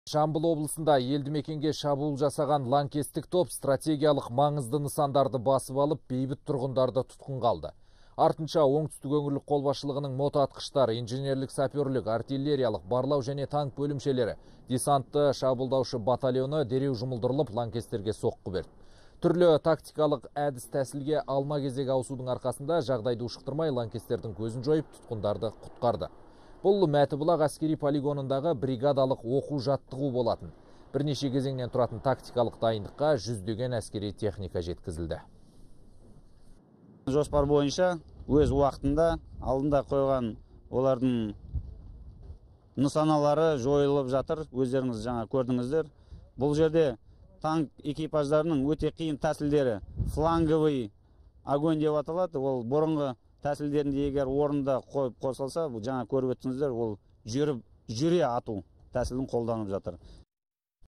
Жамбыл облысында елді мекенге шабуыл жасаған лаңкестік топ стратегиялық маңызды нысандарды басып алып, бейбіт тұрғындарды тұтқынға алды. Артынша оңтүстік өңірлік қолбасшылығының мотоатқыштар, инженерлік саперлік, артиллериялық, барлау және танк бөлімшелері, десантты шабуылдаушы батальоны дереу жұмылдырылып, лаңкестерге соққы берді. Түрлі тактикалық әдіс тәсілге алма-кезек ауысудың арқасында жағдайды ушықтырмай лаңкестердің көзін жойып, тұтқындарды құтқарды. Бұл Мәтібұлақ әскери полигонындағы бригадалық оқу жаттығу болатын. Бірнеше кезеңнен тұратын тактикалық дайындыққа жүздеген әскери техника жеткізілді. Жоспар бойынша өз уақытында алдында қойған олардың нысаналары жойылып жатыр. Өздеріңіз жаңа көрдіңіздер. Бұл жерде танк экипаждарының өте қиын тәсілдері фланговый огонь деп аталады. Ол бұрынғы тәсілдерінде егер орында қойып қосылса, бұл жаңа көріп өттіңіздер, ол жүре ату тәсілін қолданып жатыр.